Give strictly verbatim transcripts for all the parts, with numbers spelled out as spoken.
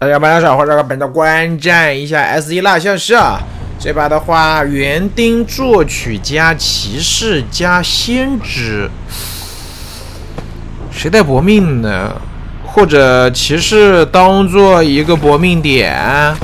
大家晚上好，这个本的观战一下 S 一 蜡像是啊，这把的话，园丁作曲加骑士加先知，谁带搏命呢？或者骑士当做一个搏命点，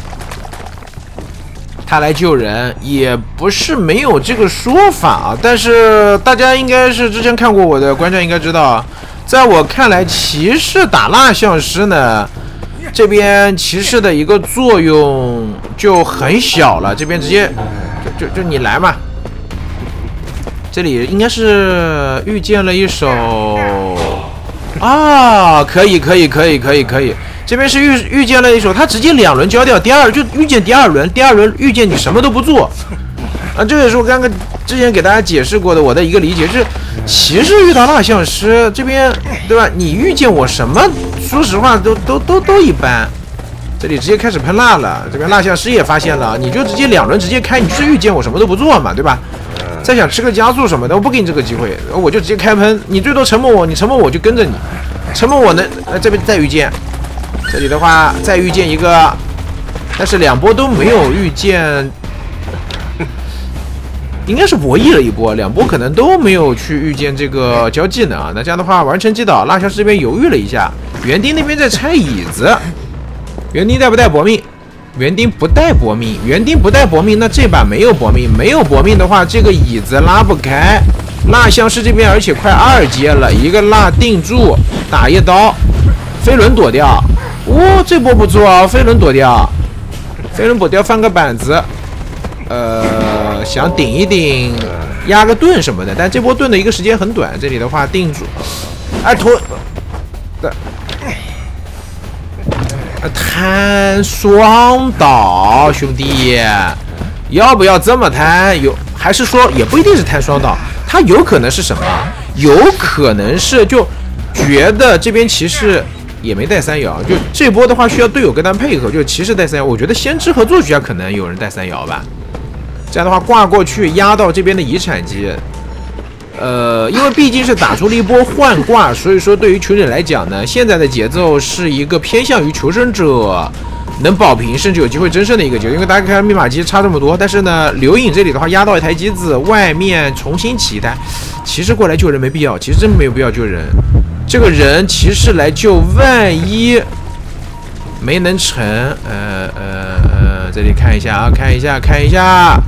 他来救人也不是没有这个说法，但是大家应该是之前看过我的观战应该知道，在我看来，骑士打蜡像师呢。这边骑士的一个作用就很小了，这边直接就就就你来嘛。这里应该是遇见了一手啊，可以可以可以可以可以，这边是遇遇见了一手，他直接两轮交掉，第二就遇见第二轮，第二轮遇见你什么都不做啊，这也是我刚刚之前给大家解释过的我的一个理解，就是骑士遇到蜡像师这边对吧？你遇见我什么？说实话，都都都都一般。这里直接开始喷蜡了，这边蜡像师也发现了，你就直接两轮直接开，你就是遇见我什么都不做嘛，对吧？再想吃个加速什么的，我不给你这个机会，我就直接开喷，你最多沉默我，你沉默我就跟着你，沉默我能，呃，这边再遇见，这里的话再遇见一个，但是两波都没有遇见。应该是博弈了一波，两波可能都没有去遇见这个交技能啊。那这样的话，完成击倒，蜡像师这边犹豫了一下，园丁那边在拆椅子，园丁带不带搏命？园丁不带搏命，园丁不带搏命，那这把没有搏命，没有搏命的话，这个椅子拉不开。蜡像师这边而且快二阶了，一个蜡定住，打一刀，飞轮躲掉，哦，这波不错啊，飞轮躲掉，飞轮躲掉，翻个板子。呃，想顶一顶，压个盾什么的，但这波盾的一个时间很短。这里的话定住，哎，拖的，摊双倒，兄弟，要不要这么摊？有还是说也不一定是摊双倒，他有可能是什么？有可能是就觉得这边骑士也没带三爻，就这波的话需要队友跟他配合，就骑士带三爻。我觉得先知和作曲家可能有人带三爻吧。这样的话挂过去压到这边的遗产机，呃，因为毕竟是打出了一波换挂，所以说对于求生者来讲呢，现在的节奏是一个偏向于求生者能保平甚至有机会争胜的一个节奏。因为大家看密码机差这么多，但是呢，刘颖这里的话压到一台机子，外面重新起一台，骑士过来救人没必要，其实真没有必要救人。这个人骑士来救，万一没能成，呃呃呃，这里看一下啊，看一下看一下。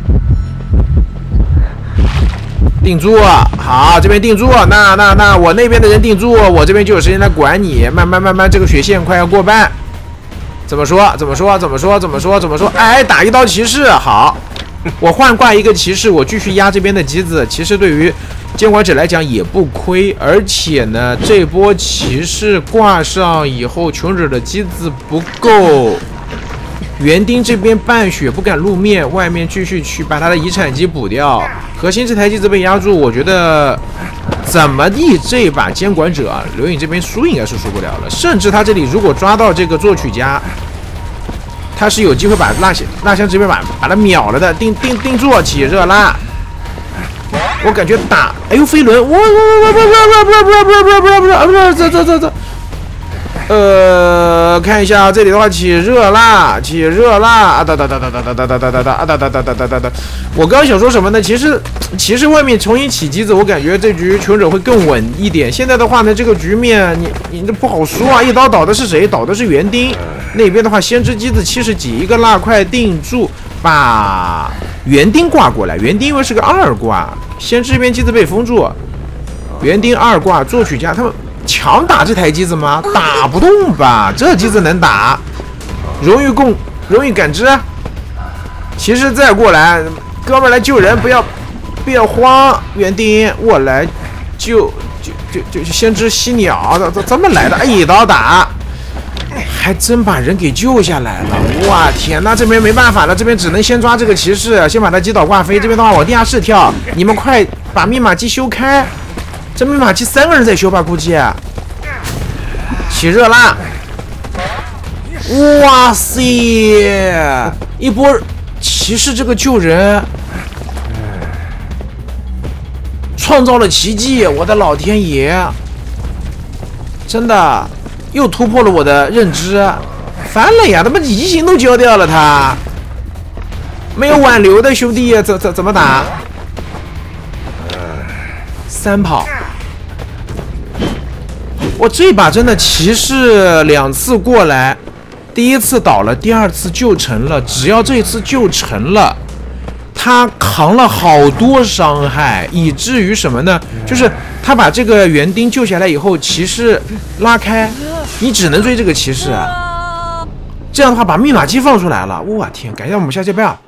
定住，好，这边定住，那那那我那边的人定住，我这边就有时间来管你。慢慢慢慢，这个血线快要过半，怎么说？怎么说？怎么说？怎么说？怎么说？哎，打一刀骑士，好，我换挂一个骑士，我继续压这边的机子。其实对于监管者来讲也不亏，而且呢，这波骑士挂上以后，穷者的机子不够。园丁这边半血不敢露面，外面继续去把他的遗产机补掉。核心这台机子被压住，我觉得怎么地这一把监管者啊，刘颖这边输应该是输不了了。甚至他这里如果抓到这个作曲家，他是有机会把蜡像蜡像这边把把他秒了的。定定定住，起热蜡。我感觉打，哎呦飞轮，我我我我不不不不不不不不不不这这这这。呃，看一下这里的话，起热啦，起热啦，啊哒哒哒哒哒哒哒哒哒哒哒啊哒哒哒哒哒哒哒。我刚刚想说什么呢？其实，其实外面重新起机子，我感觉这局求生者会更稳一点。现在的话呢，这个局面你你这不好输啊！一刀倒的是谁？倒的是园丁。那边的话，先知机子七十几，一个蜡块定住，把园丁挂过来。园丁因为是个二挂，先知这边机子被封住，园丁二挂，作曲家他们。强打这台机子吗？打不动吧，这机子能打。荣誉共荣誉感知，骑士再过来，哥们儿来救人，不要不要慌，园丁我来救就就就就先知犀鸟，这这么来的，一刀打，还真把人给救下来了。哇天，那这边没办法了，这边只能先抓这个骑士，先把他击倒挂飞。这边的话往地下室跳，你们快把密码机修开。这密码机三个人在修吧，估计起热啦！哇塞，一波骑士这个救人，创造了奇迹！我的老天爷，真的又突破了我的认知， 翻了呀！他妈移形都交掉了他，没有挽留的兄弟，怎怎怎么打？三跑。我这把真的骑士两次过来，第一次倒了，第二次救成了。只要这次救成了，他扛了好多伤害，以至于什么呢？就是他把这个园丁救下来以后，骑士拉开，你只能追这个骑士啊。这样的话，把密码机放出来了。我天！感谢我们下期拜啊！